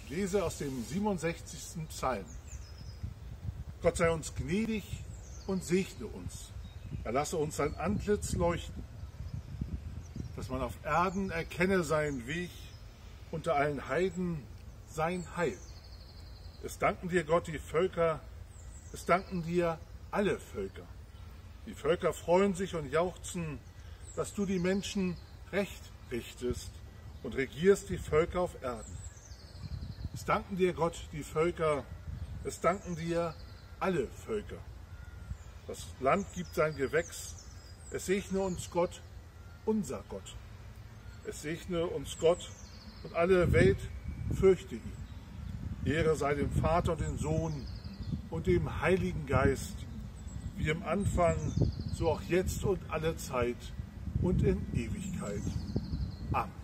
Ich lese aus dem 67. Psalm. Gott sei uns gnädig und segne uns. Er lasse uns sein Antlitz leuchten, dass man auf Erden erkenne seinen Weg, unter allen Heiden sein Heil. Es danken dir, Gott, die Völker, es danken dir alle Völker. Die Völker freuen sich und jauchzen, dass du die Menschen recht richtest und regierst die Völker auf Erden. Es danken dir, Gott, die Völker, es danken dir alle Völker. Das Land gibt sein Gewächs, es segne uns Gott, unser Gott. Es segne uns Gott und alle Welt fürchte ihn. Ehre sei dem Vater und dem Sohn und dem Heiligen Geist, wie im Anfang, so auch jetzt und alle Zeit und in Ewigkeit. Amen.